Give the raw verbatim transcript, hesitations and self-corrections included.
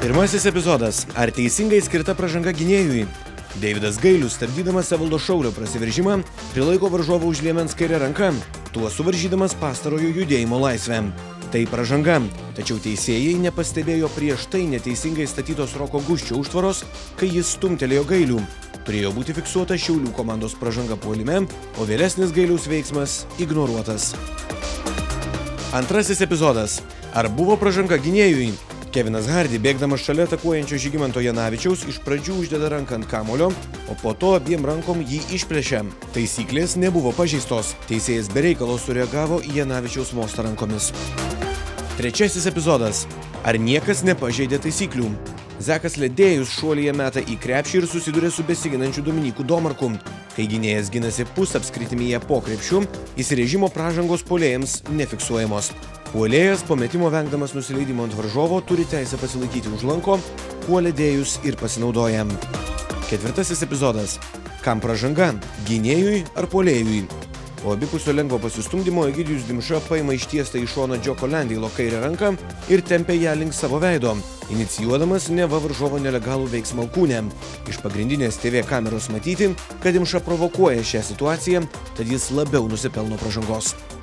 Pirmasis epizodas. Ar teisingai skirta pražanga gynėjui? Deividas Gailius, stabdydamas Evaldo Šaulio prasiveržimą, prilaiko varžovą už liemens kairę ranką, tuo suvaržydamas pastarojo judėjimo laisvę. Tai pražanga, tačiau teisėjai nepastebėjo prieš tai neteisingai statytos Roko Guščio užtvaros, kai jis stumtelėjo Gailių. Turėjo būti fiksuota Šiaulių komandos pražanga puolime, o vėlesnis Gailiaus veiksmas ignoruotas. Antrasis epizodas. Ar buvo pražanga gynėjui? Kevinas Hardy, bėgdamas šalia atakuojančio Žygimanto Janavičiaus, iš pradžių uždeda ranką ant kamulio, o po to abiem rankom jį išplėšė. Taisyklės nebuvo pažeistos. Teisėjas be reikalo sureagavo į Janavičiaus mostą rankomis. Trečiasis epizodas. Ar niekas nepažeidė taisyklių? Zekas Ledėjus šuolyje meta į krepšį ir susiduria su besiginančiu Dominiku Domarku. Kai gynėjas ginasi pusapskritimyje po krepšiu, įsirežimo pražangos puolėjams nefiksuojamos. Puolėjas po metimo vengdamas nusileidimo ant varžovo turi teisę pasilaikyti už lanko, kuo Ledėjus ir pasinaudoja. Ketvirtasis epizodas. Kam pražanga? Gynėjui ar puolėjui? Po abipusio lengvo pasistumdymo Egidijus Dimša paima ištiestą į šoną Džioko Lendeilo kairę ranką ir tempia ją link savo veido, inicijuodamas neva varžovo nelegalų veiksmą alkūne. Iš pagrindinės T V kameros matyti, kad Dimša provokuoja šią situaciją, tad jis labiau nusipelno pražangos.